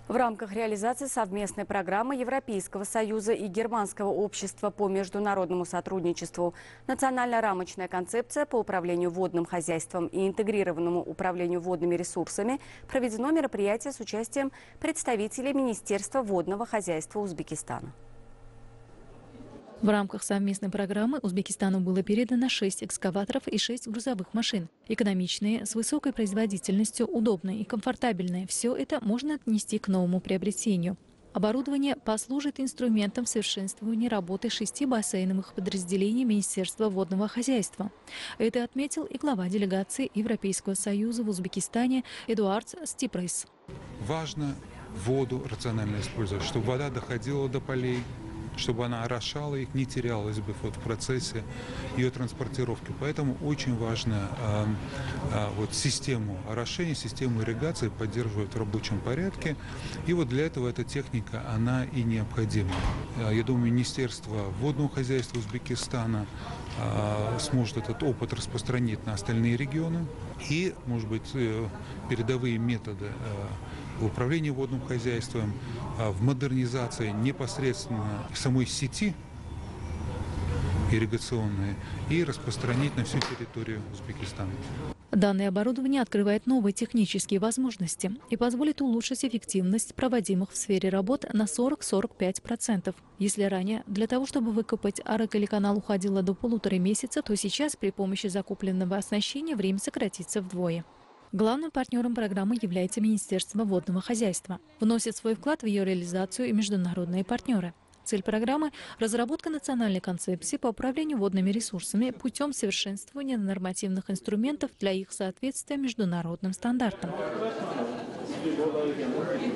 В рамках реализации совместной программы Европейского Союза и Германского общества по международному сотрудничеству национальная рамочная концепция по управлению водным хозяйством и интегрированному управлению водными ресурсами проведено мероприятие с участием представителей Министерства водного хозяйства Узбекистана. В рамках совместной программы Узбекистану было передано 6 экскаваторов и 6 грузовых машин. Экономичные, с высокой производительностью, удобные и комфортабельные. Все это можно отнести к новому приобретению. Оборудование послужит инструментом совершенствования работы 6 бассейновых подразделений Министерства водного хозяйства. Это отметил и глава делегации Европейского Союза в Узбекистане Эдуард Стипрейс. Важно воду рационально использовать, чтобы вода доходила до полей, чтобы она орошала их, не терялась бы в процессе ее транспортировки. Поэтому очень важно систему орошения, систему ирригации поддерживать в рабочем порядке. И вот для этого эта техника, она и необходима. Я думаю, Министерство водного хозяйства Узбекистана сможет этот опыт распространить на остальные регионы. И, может быть, передовые методы в управлении водным хозяйством, в модернизации непосредственно самой сети ирригационной и распространить на всю территорию Узбекистана. Данное оборудование открывает новые технические возможности и позволит улучшить эффективность проводимых в сфере работ на 40-45%. Если ранее для того, чтобы выкопать арок или канал уходило до 1,5 месяца, то сейчас при помощи закупленного оснащения время сократится вдвое. Главным партнером программы является Министерство водного хозяйства. Вносит свой вклад в ее реализацию и международные партнеры. Цель программы – разработка национальной концепции по управлению водными ресурсами путем совершенствования нормативных инструментов для их соответствия международным стандартам.